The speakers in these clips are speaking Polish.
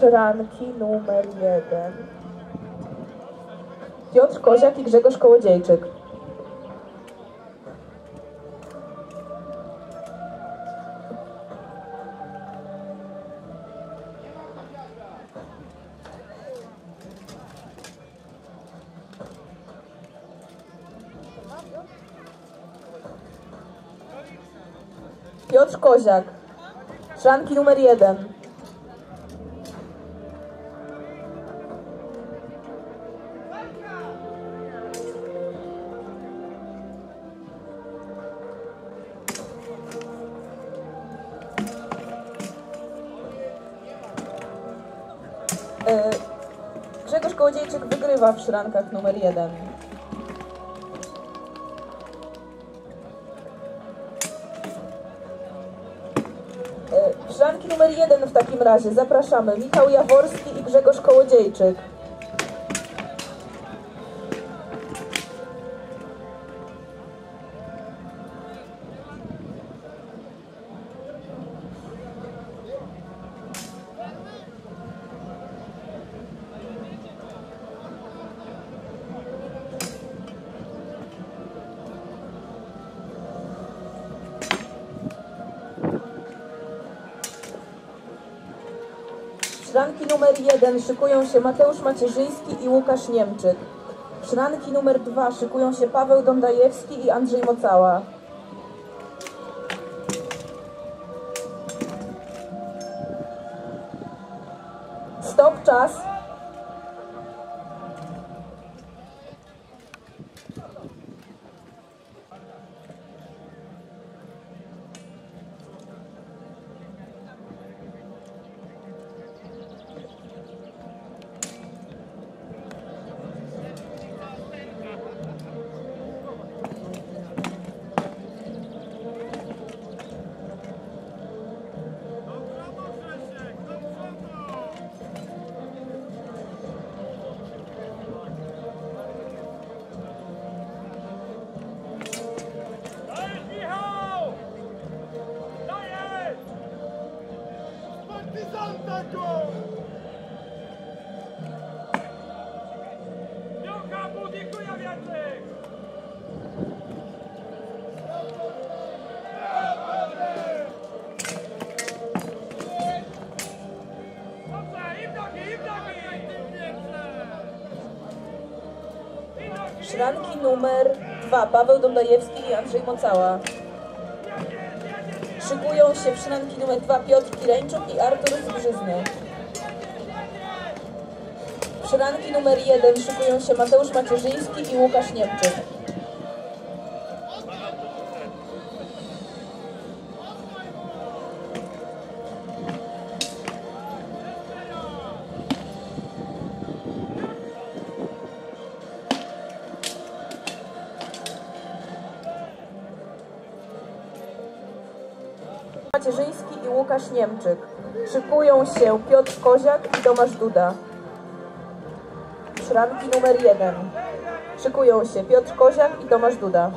szranki numer 1 Piotr Koziak i Grzegorz Kołodziejczyk. Piotr Koziak, szranki numer 1. Grzegorz Kołodziejczyk wygrywa w szrankach numer 1. Szranki numer 1 w takim razie zapraszamy Michał Jaworski i Grzegorz Kołodziejczyk. Szranki numer 1 szykują się Mateusz Macierzyński i Łukasz Niemczyk. Szranki numer 2 szykują się Paweł Dądajewski i Andrzej Mocała. Stop, czas. Szranki numer 2 Paweł Dądajewski i Andrzej Mocała. Szykują się w szranki numer 2 Piotr Kireńczuk i Artur Zbrzyzny. W szranki numer 1 szykują się Mateusz Macierzyński i Łukasz Niemczyk. Macierzyński i Łukasz Niemczyk. Szykują się Piotr Koziak i Tomasz Duda. Szranki numer 1. Szykują się Piotr Koziak i Tomasz Duda.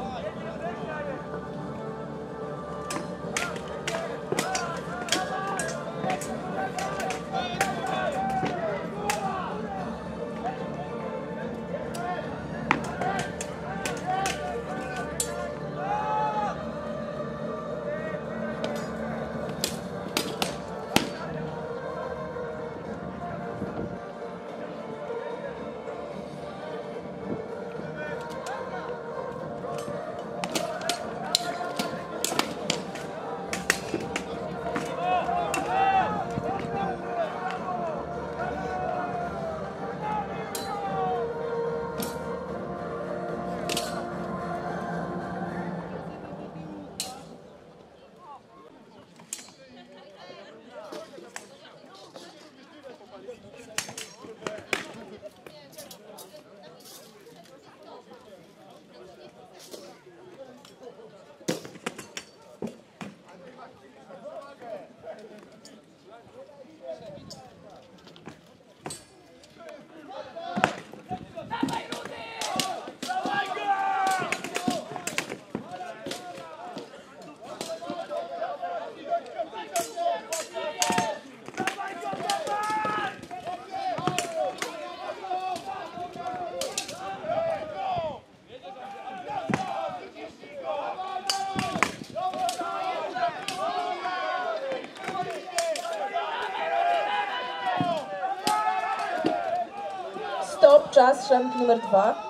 Czas, szranki numer 2.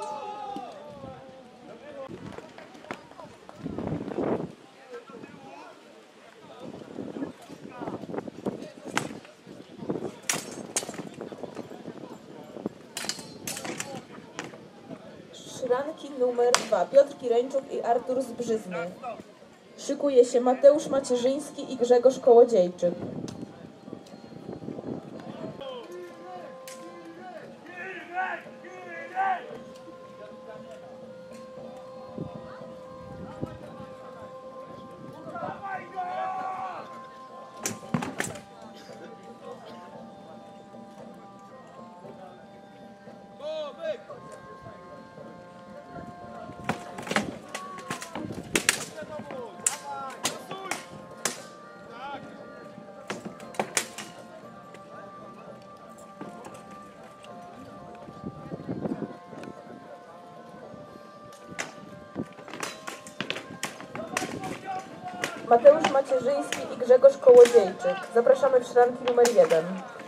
Szranki numer 2. Piotr Kireńczuk i Artur Zbrzyzny. Szykuje się Mateusz Macierzyński i Grzegorz Kołodziejczyk. Mateusz Macierzyński i Grzegorz Kołodziejczyk. Zapraszamy w szranki numer 1.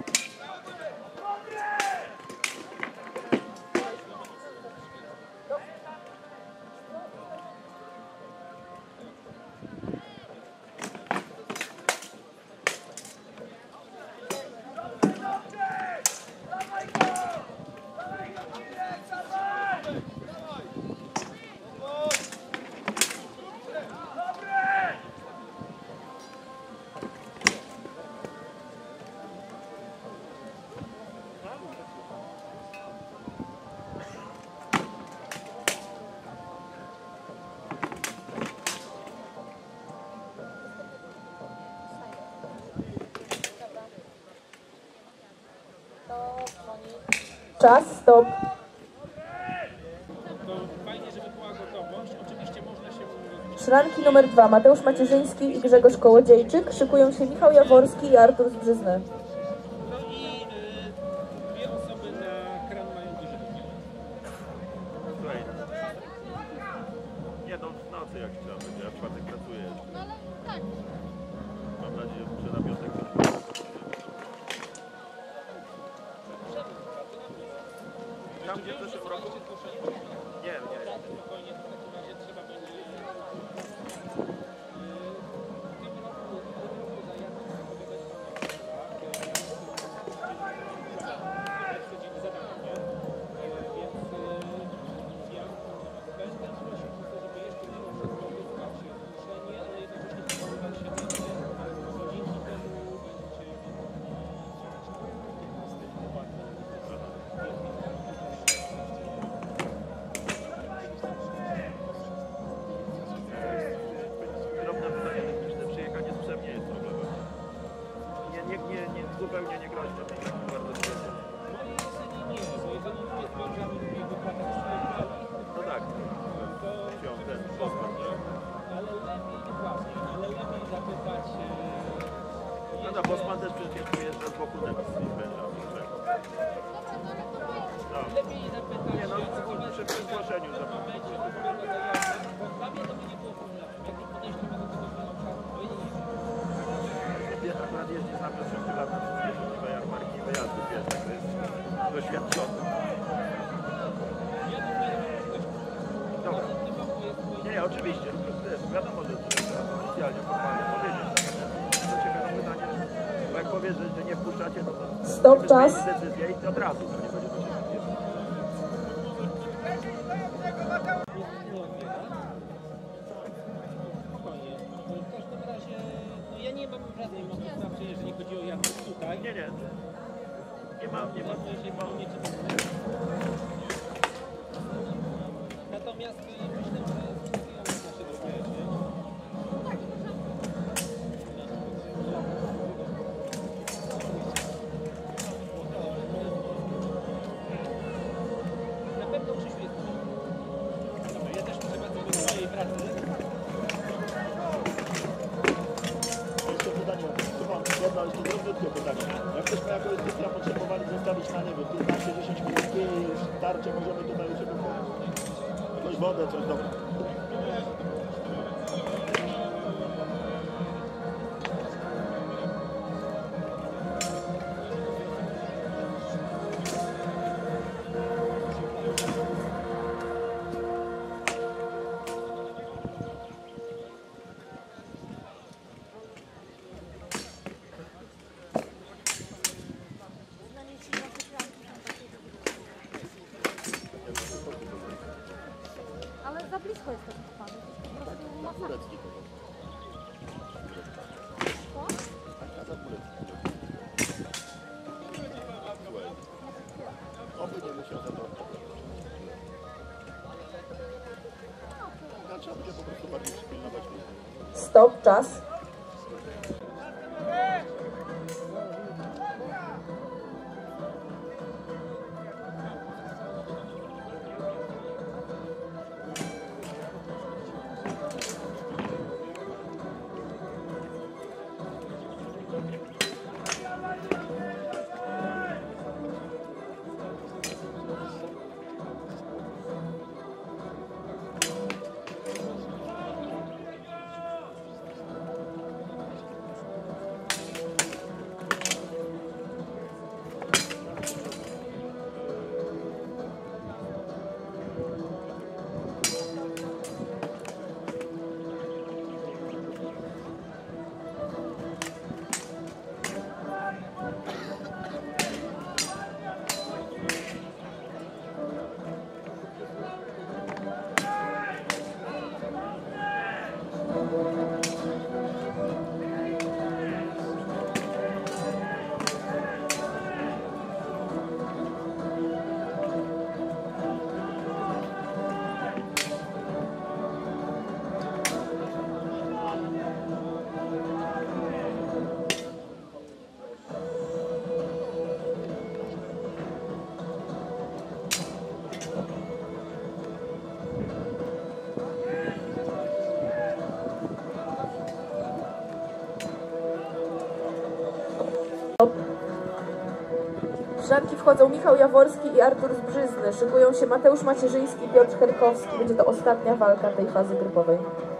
Czas, stop. Szranki numer 2. Mateusz Macierzyński i Grzegorz Kołodziejczyk. Szykują się Michał Jaworski i Artur Zbrzyzny. No i dwie osoby na kran mają duży udział. Słuchaj, nie no, w nocy jak trzeba będzie, ja w czwartek pracuję jeszcze. No ale tak. Mam nadzieję, że na piątek coś tam gdzie w zeszłym roku? Nie, nie. Spokojnie, to w takim razie trzeba będzie... Drobne pytanie techniczne, przyjechanie z Przemnie jest problemem. Nie, zupełnie nie groźne, bardzo świetnie. No tak, wziął ten Bosman. Ale lepiej zapytać... No tak, Bosman też przecież przyjeżdża z boku Nemis i będzie. No. Lepiej zapytać... Nie no, przy zgłoszeniu zapytać. Bo dla mnie to by nie było problemu. Jakie podejście ma do tego filmu? Ja akurat jeździ z nami od 6 lat na wszystkie możliwe jarmarki i wyjazdy, wiesz, tak to jest doświadczony. Dobra. Nie, oczywiście, wiesz, wiadomo, że trzeba oficjalnie, formalnie powiedzieć. To ciekawe pytanie, bo jak powiesz, że nie wpuszczacie, to Stop, czas. decyzję i od razu to nie będzie to się wiesz. Spokojnie. W każdym razie, no ja nie mam żadnej mocy sprawczej, jeżeli chodzi o jazdę tutaj. Nie, nie. Nie mam. Natomiast myślę, że wszystkiego można się dowiedzieć. Na pewno Krzysiu jest dobra, ja też muszę wracać do swojej pracy. Jeszcze pytanie, jedno jeszcze drobniutkie pytanie. Jak byśmy jako instytucja potrzebowali zostawić na, nie wiem, 15-10 minut i tarcze możemy tutaj u Ciebie jakąś wodę, coś dobra. Turecki to jest. Adam Turecki. Oby nie musiał za to odpowiadać. Trzeba będzie po prostu bardziej przypilnować. Stop, czas. W szranki wchodzą Michał Jaworski i Artur Zbrzyzny. Szykują się Mateusz Macierzyński i Piotr Herkowski. Będzie to ostatnia walka tej fazy grupowej.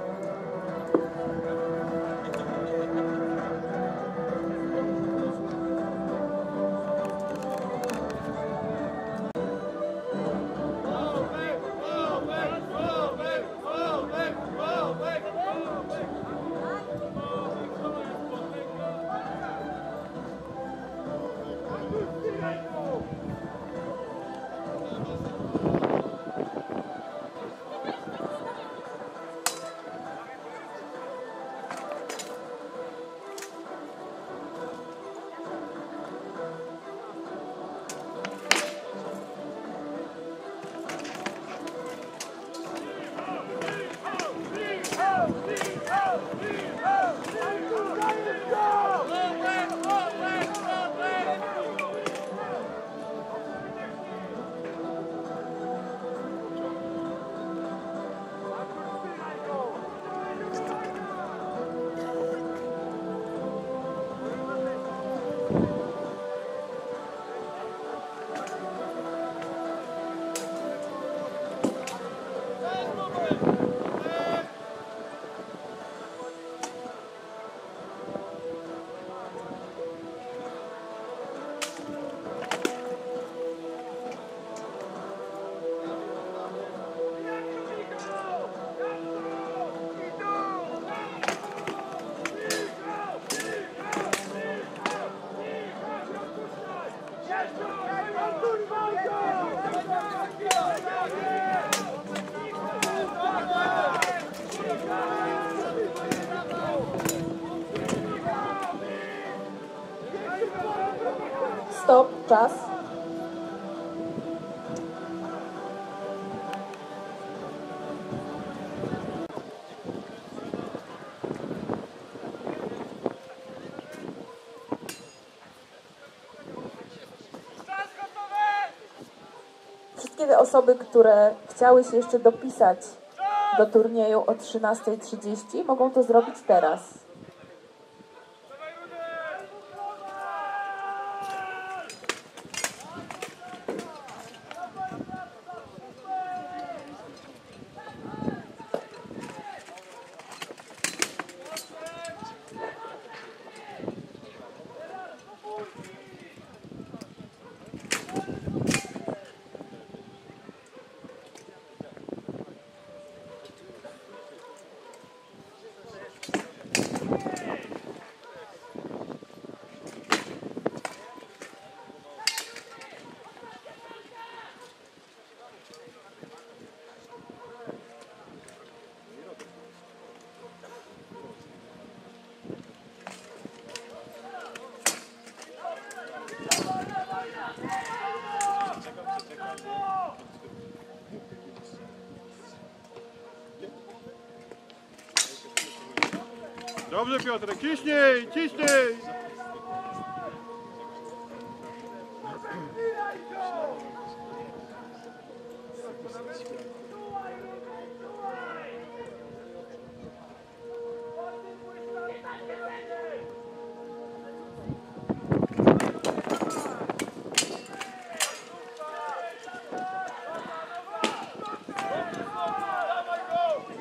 Stop, czas. Wszystkie te osoby, które chciały się jeszcze dopisać do turnieju o 13:30, mogą to zrobić teraz. Dobrze Piotrek, ciśnij, ciśnij!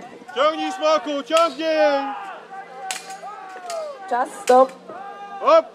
Ciągnij Smoku, ciągnij! Czas, stop. Hop!